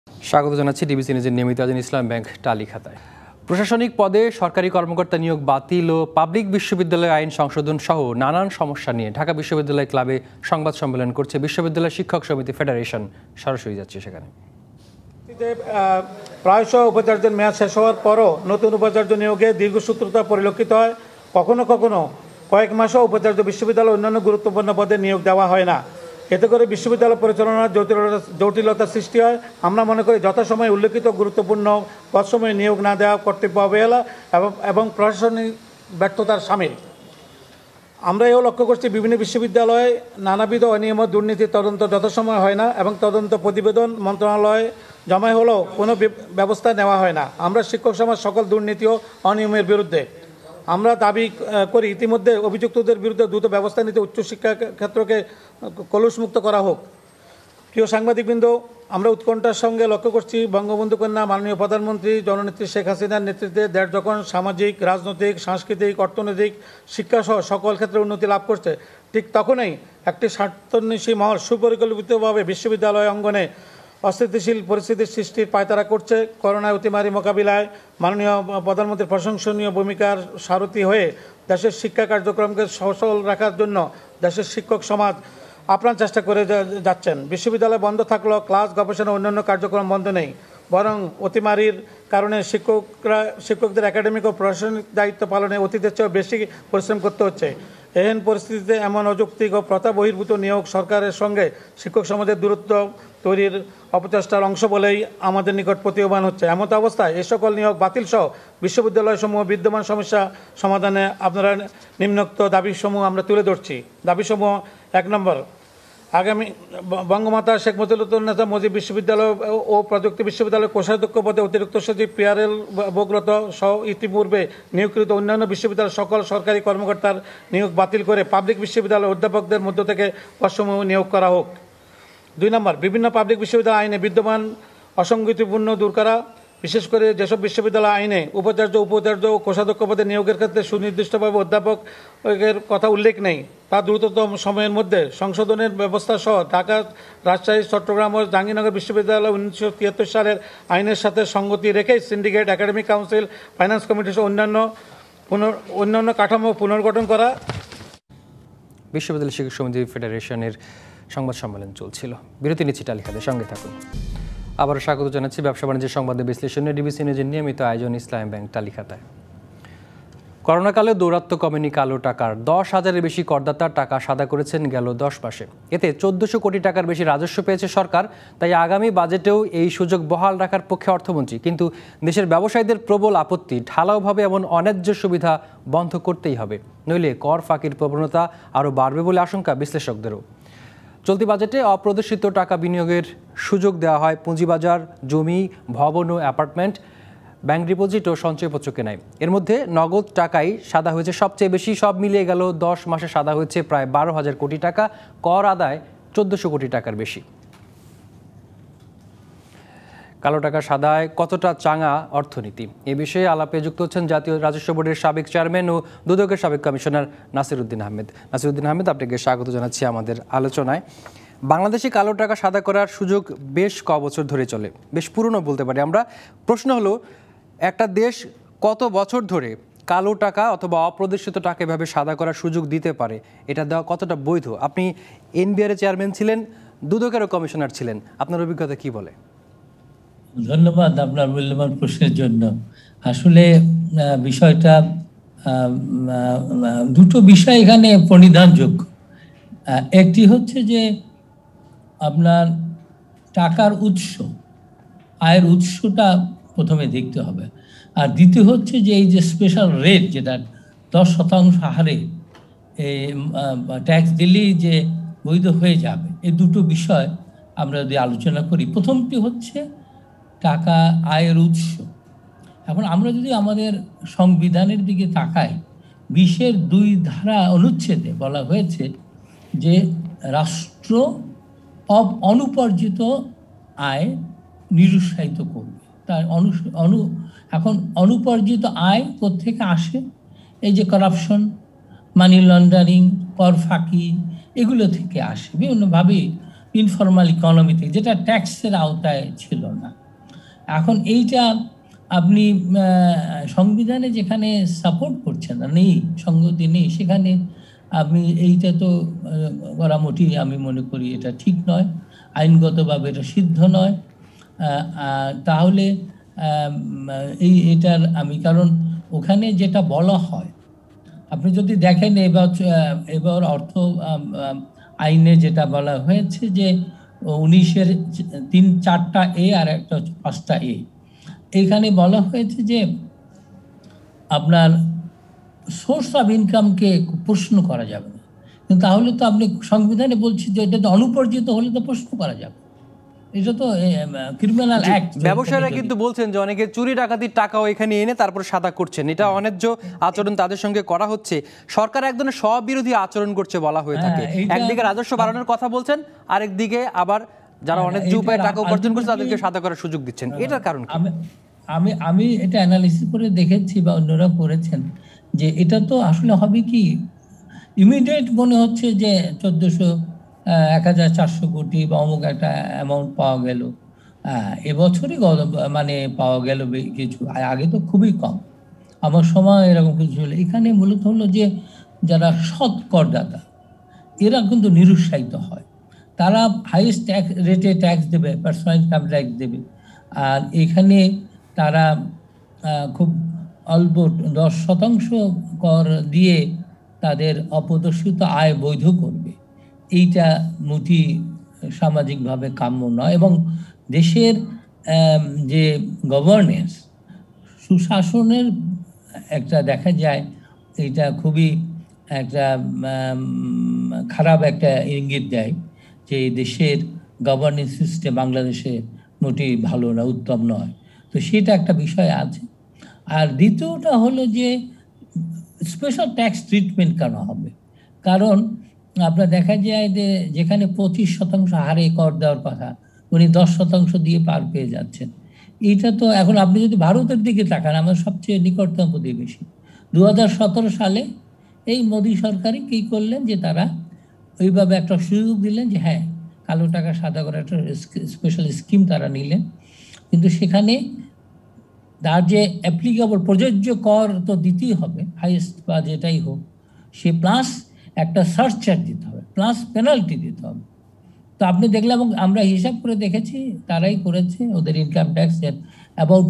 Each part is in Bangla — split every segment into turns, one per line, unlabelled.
স্বাগত জানাচ্ছি ডিবিসি নিউজের নিয়মিত আয়োজন ইসলাম ব্যাংক টালি খাতায়। প্রশাসনিক পদে সরকারি কর্মকর্তা নিয়োগ বাতিল ও পাবলিক বিশ্ববিদ্যালয় আইন সংশোধন সহ নানান সমস্যা নিয়ে ঢাকা বিশ্ববিদ্যালয় ক্লাবে সংবাদ সম্মেলন করছে বিশ্ববিদ্যালয় শিক্ষক সমিতি ফেডারেশন। সরাসরি যাচ্ছে সেখানে।
প্রায়শ উপাচার্যের মেয়াদ শেষ হওয়ার পরও নতুন উপাচার্য নিয়োগে দীর্ঘসূত্রতা পরিলক্ষিত হয়। কখনো কখনো কয়েক মাসও উপাচার্য বিশ্ববিদ্যালয়ে অন্যান্য গুরুত্বপূর্ণ পদে নিয়োগ দেওয়া হয় না। এতে করে বিশ্ববিদ্যালয় পরিচালনার জটিলতা সৃষ্টি হয়। আমরা মনে করি যথাসময়ে উল্লেখিত গুরুত্বপূর্ণ পদসমূহে নিয়োগ না দেওয়া কর্তব্য অবহেলা এবং প্রশাসনিক ব্যর্থতার শামিল। আমরা এও লক্ষ্য করছি বিভিন্ন বিশ্ববিদ্যালয়ে নানাবিধ অনিয়ম দুর্নীতির তদন্ত যথাসময় হয় না এবং তদন্ত প্রতিবেদন মন্ত্রণালয়ে জমা হলেও কোনো ব্যবস্থা নেওয়া হয় না। আমরা শিক্ষক সমাজ সকল দুর্নীতি ও অনিয়মের বিরুদ্ধে। আমরা দাবি করি ইতিমধ্যে অভিযুক্তদের বিরুদ্ধে দ্রুত ব্যবস্থা নিতে উচ্চশিক্ষা ক্ষেত্রকে কলুষমুক্ত করা হোক। প্রিয় সাংবাদিকবৃন্দ, আমরা উৎকণ্ঠার সঙ্গে লক্ষ্য করছি বঙ্গবন্ধু কন্যা মাননীয় প্রধানমন্ত্রী জননেত্রী শেখ হাসিনার নেতৃত্বে দেশ যখন সামাজিক, রাজনৈতিক, সাংস্কৃতিক, অর্থনৈতিক, শিক্ষাসহ সকল ক্ষেত্রে উন্নতি লাভ করছে, ঠিক তখনই একটি স্বার্থান্বেষী মহল সুপরিকল্পিতভাবে বিশ্ববিদ্যালয় অঙ্গনে অস্থিতিশীল পরিস্থিতির সৃষ্টির পায়তারা করছে। করোনা অতিমারি মোকাবিলায় মাননীয় প্রধানমন্ত্রীর প্রশংসনীয় ভূমিকার সারথি হয়ে দেশের শিক্ষা কার্যক্রমকে সচল রাখার জন্য দেশের শিক্ষক সমাজ আপ্রাণ চেষ্টা করে যাচ্ছেন। বিশ্ববিদ্যালয় বন্ধ থাকলেও ক্লাস, গবেষণা, অন্যান্য কার্যক্রম বন্ধ নেই, বরং অতিমারির কারণে শিক্ষকদের একাডেমিক ও প্রশাসনিক দায়িত্ব পালনে অতীতের চেয়েও বেশি পরিশ্রম করতে হচ্ছে। এহেন পরিস্থিতিতে এমন অযৌক্তিক ও প্রথা বহির্ভূত নিয়োগ সরকারের সঙ্গে শিক্ষক সমাজের দূরত্ব তৈরির অপচেষ্টার অংশ বলেই আমাদের নিকট প্রতীয়মান হচ্ছে। এমত অবস্থায় এই সকল নিয়োগ বাতিল সহ বিশ্ববিদ্যালয়সমূহ বিদ্যমান সমস্যা সমাধানে আপনারা নিম্নোক্ত দাবিসমূহ আমরা তুলে ধরছি। দাবিসমূহ: 1 নম্বর, আগামী বঙ্গমাতা শেখ মুজিবুর মুজিব বিশ্ববিদ্যালয় ও প্রযুক্তি বিশ্ববিদ্যালয়ের কোষাধ্যক্ষ পদে অতিরিক্ত সচিব পিআরএল বগ্রত সহ ইতিপূর্বে নিয়োগকৃত অন্যান্য বিশ্ববিদ্যালয়ের সকল সরকারি কর্মকর্তার নিয়োগ বাতিল করে পাবলিক বিশ্ববিদ্যালয়ের অধ্যাপকদের মধ্য থেকে পদসমূহ নিয়োগ করা হোক। 2 নম্বর, বিভিন্ন পাবলিক বিশ্ববিদ্যালয় আইনে বিদ্যমান অসঙ্গতিপূর্ণ দূর করা, বিশেষ করে যেসব বিশ্ববিদ্যালয় আইনে উপাচার্য, উপাচার্য ও কোষাধ্যক্ষ পদে নিয়োগের ক্ষেত্রে সুনির্দিষ্টভাবে অধ্যাপকের কথা উল্লেখ নেই, তা দ্রুততম সময়ের মধ্যে সংশোধনের ব্যবস্থা সহ ঢাকা, রাজশাহী, চট্টগ্রাম ও জাহাঙ্গীরনগর বিশ্ববিদ্যালয় 1973 সালের আইনের সাথে সঙ্গতি রেখে syndicate, academic council, finance committee সহ অন্যান্য কাঠামো পুনর্গঠন করা।
বিশ্ববিদ্যালয় শিক্ষক সমিতি ফেডারেশনের সংবাদ সম্মেলন চলছিল। বিরতি নিচ্ছি টালি খাতায়, সঙ্গে থাকুন। আবারও স্বাগত জানাচ্ছি ব্যবসা বাণিজ্যের সংবাদে বিশ্লেষণে ডিবিসি নিউজের নিয়মিত আয়োজন ইসলাম ব্যাংক টালি খাতায়। করোনাকালে দৌরাত্ম্য কমেনি কালো টাকার। 10,000-এর বেশি করদাতার টাকা সাদা করেছেন গেল 10 মাসে। এতে 1400 কোটি টাকার বেশি রাজস্ব পেয়েছে সরকার। তাই আগামী বাজেটেও এই সুযোগ বহাল রাখার পক্ষে অর্থমন্ত্রী। কিন্তু দেশের ব্যবসায়ীদের প্রবল আপত্তি, ঢালাওভাবে এমন অন্যায্য সুবিধা বন্ধ করতেই হবে, নইলে কর ফাঁকির প্রবণতা আরও বাড়বে বলে আশঙ্কা বিশ্লেষকদেরও। চলতি বাজেটে অপ্রদর্শিত টাকা বিনিয়োগের সুযোগ দেওয়া হয় পুঁজিবাজার, জমি, ভবন ও অ্যাপার্টমেন্ট, ব্যাংক ডিপোজিট ও সঞ্চয়পত্র কেনায়। এর মধ্যে নগদ টাকাই সাদা হয়েছে সবচেয়ে বেশি। সব মিলিয়ে গেল 10 মাসে সাদা হয়েছে প্রায় 12,000 কোটি টাকা, কর আদায় 1400 কোটি টাকার বেশি। কালো টাকা সাদায় কতটা চাঙা অর্থনীতি, এ বিষয়ে আলাপে যুক্ত হচ্ছেন জাতীয় রাজস্ব বোর্ডের সাবেক চেয়ারম্যান ও দুদকের সাবেক কমিশনার নাসিরউদ্দিন আহমেদ। নাসিরউদ্দিন আহমেদ, আপনাকে স্বাগত জানাচ্ছি আমাদের আলোচনায়। বাংলাদেশে কালো টাকা সাদা করার সুযোগ বেশ বছর ধরে চলে, বেশ পুরনো বলতে পারি আমরা। প্রশ্ন হলো, একটা দেশ কত বছর ধরে কালো টাকা অথবা অপ্রদর্শিত টাকা এভাবে সাদা করার সুযোগ দিতে পারে? এটা দেওয়া কতটা বৈধ? আপনি এনবিআর চেয়ারম্যান ছিলেন, দুদকেরও কমিশনার ছিলেন, আপনার অভিজ্ঞতা কি বলে?
ধন্যবাদ আপনার মূল্যবান প্রশ্নের জন্য। আসলে বিষয়টা দুটো বিষয় এখানে পরিধানযোগ্য। একটি হচ্ছে যে আপনার টাকার উৎস, আয়ের উৎসটা প্রথমে দেখতে হবে। আর দ্বিতীয় হচ্ছে যে এই যে স্পেশাল রেট, যেটা 10% হারে ট্যাক্স দিলেই যে বৈধ হয়ে যাবে, এই দুটো বিষয় আমরা যদি আলোচনা করি। প্রথমটি হচ্ছে টাকা আয়ের উৎস। এখন আমরা যদি আমাদের সংবিধানের দিকে তাকাই, 20-এর 2 ধারা অনুচ্ছেদে বলা হয়েছে যে রাষ্ট্র অনুপার্জিত আয় নিরুৎসাহিত করবে। তার এখন অনুপার্জিত আয় কোত্থেকে আসে? এই যে করাপশন, মানি লন্ডারিং, কর ফাঁকি, এগুলো থেকে আসে। বিভিন্নভাবে ইনফর্মাল ইকোনমি থেকে, যেটা ট্যাক্সের আওতায় ছিল না। এখন এইটা আপনি সংবিধানে যেখানে সাপোর্ট করছেন না, নেই, সংগতি নেই, সেখানে আপনি এইটা তো করা মোটেই আমি মনে করি এটা ঠিক নয়, আইনগতভাবে এটা সিদ্ধ নয়। তাহলে এটার কারণ ওখানে যেটা বলা হয়, আপনি যদি দেখেন এবার অর্থ আইনে যেটা বলা হয়েছে যে 19-এর 3-4টা এ আর একটা 5টা এ, এখানে বলা হয়েছে যে আপনার সোর্স অফ ইনকামকে প্রশ্ন করা যাবে না। কিন্তু তাহলে তো আপনি সংবিধানে বলছি যে এটা তো অনুপর্জিত হলে তো প্রশ্ন করা যাবে, এটা তো ক্রিমিনাল অ্যাক্ট।
ব্যবসায়ীরা কিন্তু বলছেন যে অনেকে চুরি ডাকাতির টাকাও এখানে এনে তারপর সাদা করছেন, এটা অন্যায্য আচরণ তাদের সঙ্গে করা হচ্ছে, সরকার এক ধরনের স্ববিরোধী আচরণ করছে বলা হয়ে থাকে। একদিকে রাজস্ব বাড়ানোর কথা বলছেন, আরেকদিকে আবার যারা অন্যায্য উপায়ে টাকা উপার্জন করছে তাদেরকে সাদা করার সুযোগ দিচ্ছেন, এটার কারণ কি?
আমি এটা অ্যানালিসিস করে দেখেছি বা অন্যরা করেছেন যে এটা তো আসলে হবে কি, ইমিডিয়েট মনে হচ্ছে যে 1400-1400 কোটি বা অমুক একটা অ্যামাউন্ট পাওয়া গেল, এবছরই মানে পাওয়া গেল কিছু, আগে তো খুবই কম, আমার সময় এরকম কিছু হলো। এখানে মূলত হলো যে যারা সৎ করদাতা এরা কিন্তু নিরুৎসাহিত হয়, তারা হাইয়েস্ট রেটে ট্যাক্স দেবে, পার্সোনাল ইনকাম ট্যাক্স দেবে, আর এখানে তারা খুব অল্প 10% কর দিয়ে তাদের অপ্রদর্শিত আয় বৈধ করবে। এইটা মোটেই সামাজিকভাবে কাম্য নয়, এবং দেশের যে গভর্নেন্স, সুশাসনের একটা দেখা যায় এটা খুবই একটা খারাপ একটা ইঙ্গিত দেয় যে দেশের গভর্নেন্স সিস্টেম বাংলাদেশে মোটেই ভালো না, উত্তম নয়। তো সেটা একটা বিষয় আছে। আর দ্বিতীয়টা হলো যে স্পেশাল ট্যাক্স ট্রিটমেন্ট কেন হবে, কারণ আপনার দেখা যায় যে যেখানে 25% হারে কর দেওয়ার কথা উনি 10% দিয়ে পার পেয়ে যাচ্ছেন। এইটা তো এখন আপনি যদি ভারতের দিকে তাকান, আমার সবচেয়ে নিকটতম প্রতিবেশী, 2017 সালে এই মোদী সরকারই কী করলেন যে তারা ওইভাবে একটা সুযোগ দিলেন যে হ্যাঁ, কালো টাকা সাদা করার একটা স্পেশাল স্কিম তারা নিলেন, কিন্তু সেখানে তার যে অ্যাপ্লিকেবল প্রযোজ্য কর তো দিতেই হবে, হাইয়েস্ট বা যেটাই হোক, সে প্লাস একটা সারচার্জ দিতে হবে, প্লাস পেনাল্টি দিতে হবে। তো আপনি দেখলাম, এবং আমরা হিসাব করে দেখেছি তারাই করেছে, ওদের ইনকাম ট্যাক্স অ্যাবাউট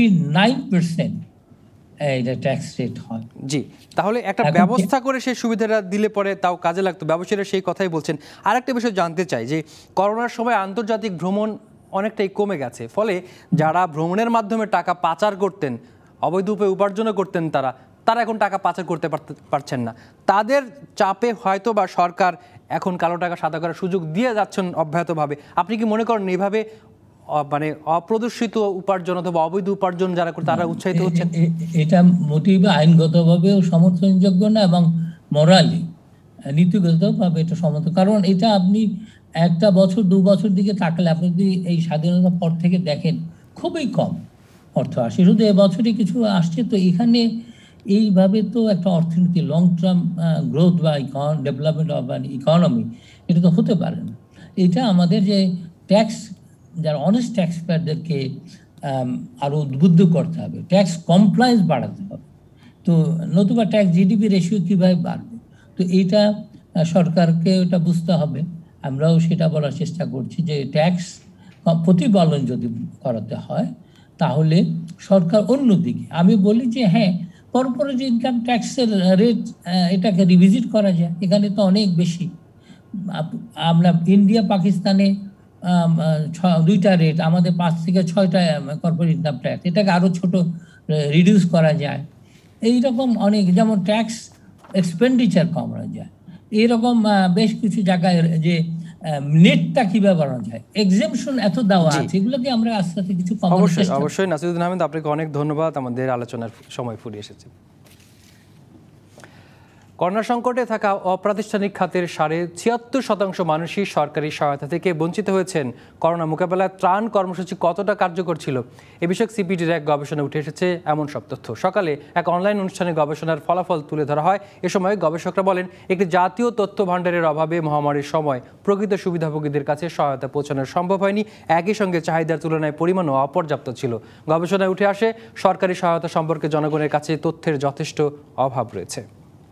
49% এটা ট্যাক্স রেট হয়।
জি, তাহলে একটা ব্যবস্থা করে সেই সুবিধাটা দিলে পরে তাও কাজে লাগতো, ব্যবসায়ীরা সেই কথাই বলছেন। আরেকটা বিষয় জানতে চাই যে করোনার সময় আন্তর্জাতিক ভ্রমণ অনেকটাই কমে গেছে, ফলে যারা ভ্রমণের মাধ্যমে টাকা পাচার করতেন, অবৈধ উপায়ে উপার্জনও করতেন, তারা এখন টাকা পাচার করতে পারছেন না। তাদের চাপে হয়তো বা সরকার এখন কালো টাকা সাদা করার সুযোগ দিয়ে যাচ্ছেন অব্যাহতভাবে। আপনি কি মনে করেন এইভাবে মানে অপ্রদর্শিত উপার্জন অথবা অবৈধ উপার্জন যারা করে তারা উৎসাহিত হচ্ছেন?
এটা মোটেই আইনগতভাবেও সমর্থনযোগ্য না, এবং মোরালি নীতিগতভাবে এটা সমর্থন। কারণ এটা আপনি একটা বছর 2 বছর দিকে তাকালে, আপনি যদি এই স্বাধীনতার পর থেকে দেখেন, খুবই কম অর্থ আসে, শুধু এবছরই কিছু আসছে। তো এখানে এইভাবে তো একটা অর্থনীতি লং টার্ম গ্রোথ বা ডেভেলপমেন্ট অফ অ্যান ইকোনমি এটা তো হতে পারে না। এটা আমাদের যে ট্যাক্স, যারা অনেস্ট ট্যাক্স পেয়ারদেরকে আরও উদ্বুদ্ধ করতে হবে, ট্যাক্স কমপ্লায়েন্স বাড়াতে হবে। তো নতুবা ট্যাক্স জিডিপি রেশিও কীভাবে বাড়বে, তো এইটা সরকারকে ওটা বুঝতে হবে। আমরাও সেটা বলার চেষ্টা করছি যে ট্যাক্স প্রতিপালন যদি করাতে হয় তাহলে সরকার অন্যদিকে, আমি বলি যে হ্যাঁ, কর্পোরেট ইনকাম ট্যাক্সের রেট এটাকে রিভিজিট করা যায়, এখানে তো অনেক বেশি। আমরা ইন্ডিয়া পাকিস্তানে 2টা রেট, আমাদের 5 থেকে 6টা কর্পোরেট ইনকাম ট্যাক্স, এটাকে আরও ছোট রিডিউস করা যায়। এইরকম অনেক, যেমন ট্যাক্স এক্সপেন্ডিচার কমানো যায়, এইরকম বেশ কিছু জায়গায় যে নেটটা কিভাবে বাড়ানো যায়, এক্সেমশন এত দেওয়া আছে, এগুলোকে আমরা আস্তে আস্তে কিছু কমানোর চেষ্টা।
অবশ্যই নাসিরুদ্দিন আহমেদ, আপনাকে অনেক ধন্যবাদ, আমাদের আলোচনার সময় ফুরিয়ে এসেছে। করোনা সংকটে থাকা অপ্রাতিষ্ঠানিক খাতের 76.5% মানুষই সরকারি সহায়তা থেকে বঞ্চিত হয়েছেন। করোনা মোকাবেলায় ত্রাণ কর্মসূচি কতটা কার্যকর ছিল এ বিষয়ে সিপিডির এক গবেষণা উঠে এসেছে এমন সব তথ্য। সকালে এক অনলাইন অনুষ্ঠানে গবেষণার ফলাফল তুলে ধরা হয়। এ সময় গবেষকরা বলেন, একটি জাতীয় তথ্য ভাণ্ডারের অভাবে মহামারীর সময় প্রকৃত সুবিধাভোগীদের কাছে সহায়তা পৌঁছানো সম্ভব হয়নি। একই সঙ্গে চাহিদার তুলনায় পরিমাণও অপর্যাপ্ত ছিল। গবেষণায় উঠে আসে, সরকারি সহায়তা সম্পর্কে জনগণের কাছে তথ্যের যথেষ্ট অভাব রয়েছে।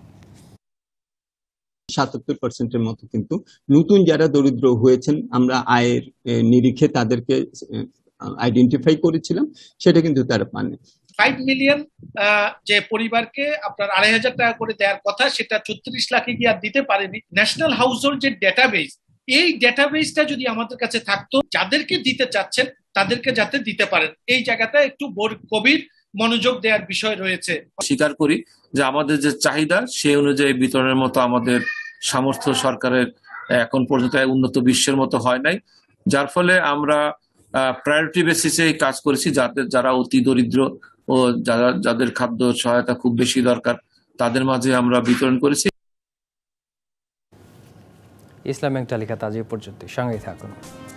77% মতো কিন্তু নতুন যারা দরিদ্র হয়েছেন আমরা আয়ের নিরিখে তাদেরকে আইডেন্টিফাই করেছিলাম, সেটা কিন্তু তারা পাননি।
5 মিলিয়ন যে পরিবারকে আপনার 2,500 টাকা করে দেওয়ার কথা, সেটা 34 লাখে গিয়ে আর দিতে পারেনি। ন্যাশনাল হাউস হোল্ড যে ডেটাবেস, এই ডেটাবেসটা যদি আমাদের কাছে থাকতো, যাদেরকে দিতে চাচ্ছেন তাদেরকে যাতে দিতে পারেন, এই জায়গাটা একটু গভীর মনোযোগ দেওয়ার বিষয় রয়েছে।
স্বীকার করি যে আমাদের যে চাহিদা সেই অনুযায়ী বিতরণের মতো আমাদের সামর্থ্য সরকারের এখন পর্যন্ত উন্নত বিশ্বের মতো হয় নাই, যার ফলে আমরা প্রায়োরিটি বেসিসে কাজ করেছি। যারা অতি দরিদ্র ও যাদের খাদ্য সহায়তা খুব বেশি দরকার তাদের মাঝে আমরা বিতরণ করেছি।
ইসলাম ব্যাংক তালিকা আজ এ পর্যন্ত, সঙ্গেই থাকুন।